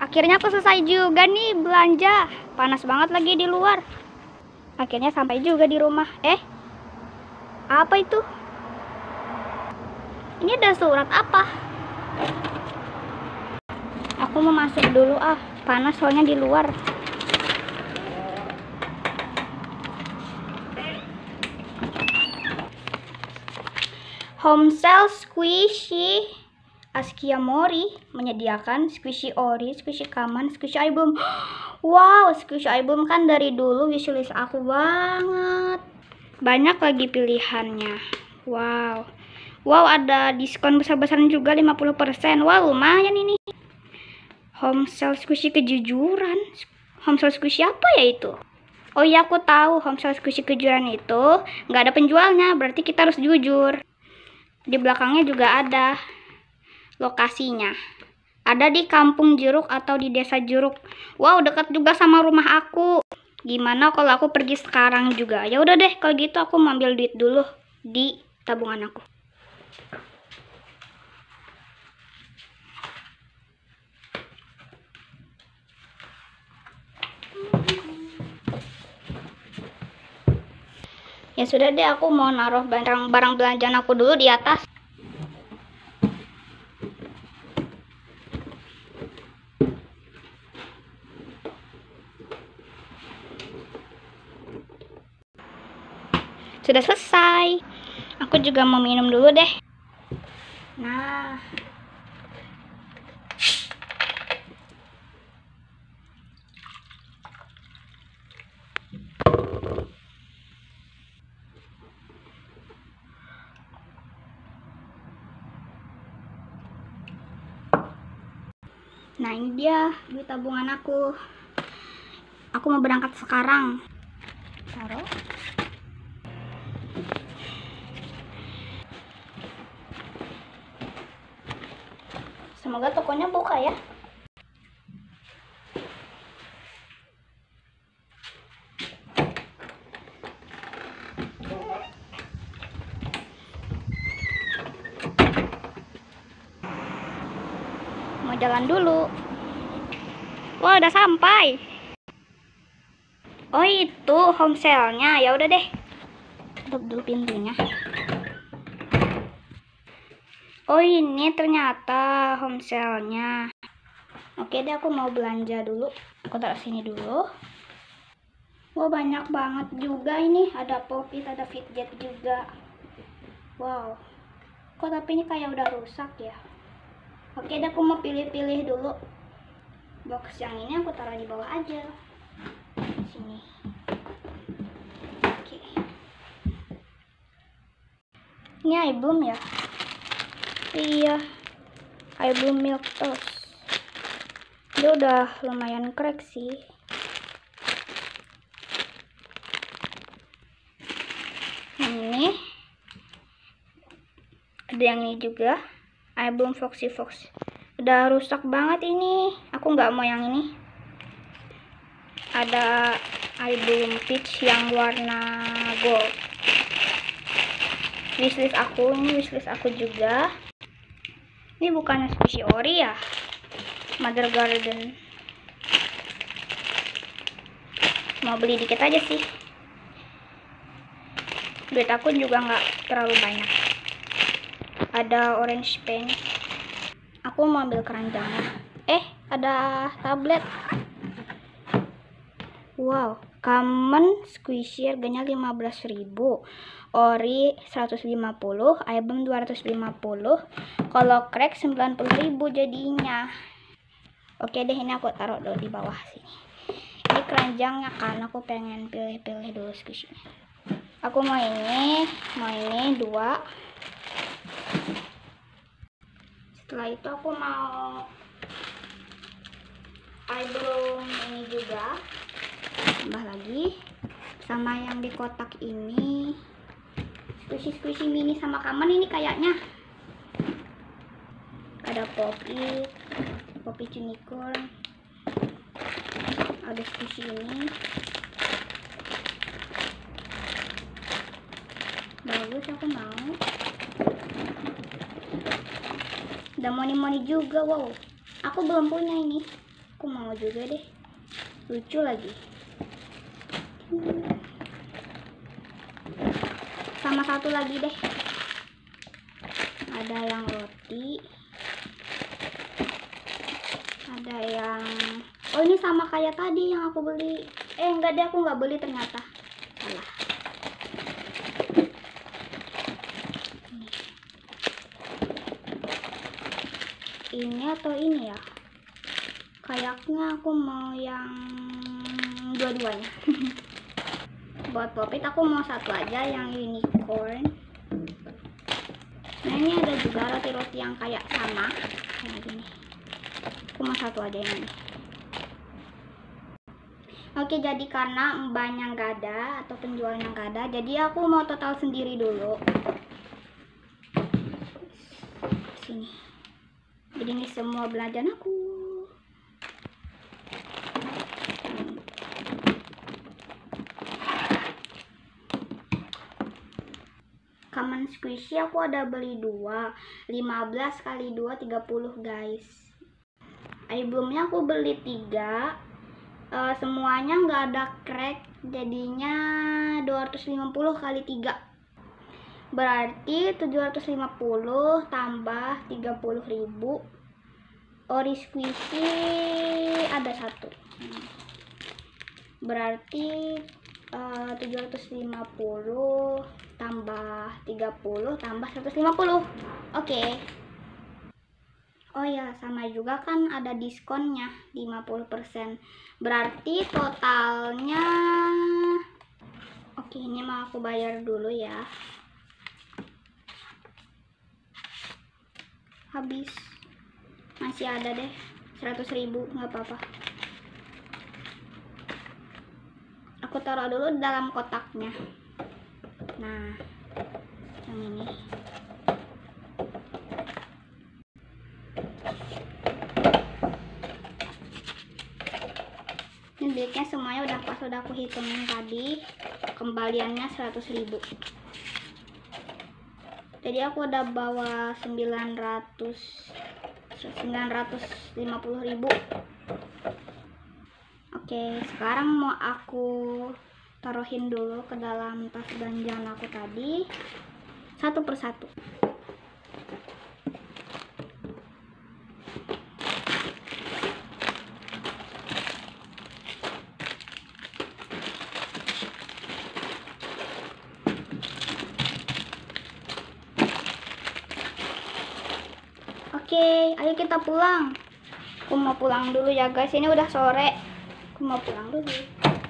Akhirnya aku selesai juga nih belanja. Panas banget lagi di luar. Akhirnya sampai juga di rumah. Apa itu? Ini ada surat apa? Aku mau masuk dulu panas soalnya di luar. Homestyle Squishy Askia Mori menyediakan squishy ori, squishy kaman, squishy album. Wow, squishy album kan dari dulu wishlist aku banget. Banyak lagi pilihannya. Wow, ada diskon besar-besaran juga 50%. Wow, lumayan ini. Homestyle Squishy kejujuran. Homestyle Squishy apa ya itu? Oh iya, aku tahu Homestyle Squishy kejujuran itu nggak ada penjualnya, berarti kita harus jujur. Di belakangnya juga ada lokasinya. Ada di Kampung Jeruk atau di Desa Jeruk. Wow, dekat juga sama rumah aku. Gimana kalau aku pergi sekarang juga? Ya udah deh, kalau gitu aku mau ambil duit dulu di tabungan aku. Ya sudah deh, aku mau naruh barang-barang belanjaan aku dulu di atas. Sudah selesai. Aku juga mau minum dulu deh. Nah, ini dia duit tabungan aku. Aku mau berangkat sekarang. Taruh. Semoga tokonya buka ya. Mau jalan dulu. Wah, udah sampai. Oh, itu home sale-nya. Ya udah deh. Tutup dulu pintunya. Oh, ini ternyata home sale-nya. Oke deh, aku mau belanja dulu. Aku taruh sini dulu. Wah, banyak banget juga ini. Ada Pop-it, ada Fitjet juga. Wow. Kok tapi ini kayak udah rusak ya. Oke deh, aku mau pilih-pilih dulu. Box yang ini aku taruh di bawah aja. Sini. Oke. Ini album ya? Iya. Album Milk Toast. Dia udah lumayan crack sih. Ini ada yang ini juga, album Foxy Fox. Udah rusak banget ini. Aku nggak mau yang ini. Ada album Peach yang warna gold. Wishlist aku, ini wishlist aku juga. Ini bukannya Squishy Ori ya? Mother Garden. Mau beli dikit aja sih. Duit aku juga nggak terlalu banyak. Ada orange pen. Aku mau ambil keranjangnya. Ada tablet. Wow, common squishy harganya 15.000. Ori 150, album 250. Kalau crack 90.000 jadinya. Oke deh, ini aku taruh dulu di bawah sini. Ini keranjangnya kan, aku pengen pilih-pilih dulu squishy. Aku mau ini 2. Setelah itu aku mau album ini juga, tambah lagi sama yang di kotak ini, squishy mini sama kaman ini kayaknya. Ada Poppy unicorn, ada squishy ini, bagus, aku mau. Ada moni juga. Wow, aku belum punya ini. Aku mau juga deh, lucu lagi. Sama satu lagi deh, ada yang roti, ada yang oh ini sama kayak tadi yang aku beli. Enggak deh, aku nggak beli ternyata, salah. Ini atau ini ya, kayaknya aku mau yang dua-duanya. Buat popit aku mau satu aja yang unicorn. Nah ini ada juga roti-roti yang kayak sama kayak gini. Aku mau satu aja yang ini. Oke, jadi karena mbaknya nggak ada atau penjualnya nggak ada, jadi aku mau total sendiri dulu. Sini. Jadi ini semua belanjaan aku. Common squishy aku ada beli 2, 15 kali 2 30 guys. Albumnya aku beli 3. Semuanya nggak ada crack, jadinya 250 kali 3 berarti 750 tambah 30.000. Ori squishy ada 1, berarti 750 tambah 30 tambah 150. Oke. Oh ya, sama juga kan ada diskonnya 50%. Berarti totalnya oke, ini mau aku bayar dulu ya. Habis. Masih ada deh 100.000, nggak apa-apa. Aku taruh dulu dalam kotaknya. Nah, yang ini. Ini duitnya semuanya udah pas, udah aku hitungin tadi. Kembaliannya 100.000. Jadi aku udah bawa 950.000. Oke, sekarang mau aku taruhin dulu ke dalam tas belanjaan aku tadi, satu persatu. Oke, ayo kita pulang. Aku mau pulang dulu ya guys, ini udah sore. Aku mau pulang dulu.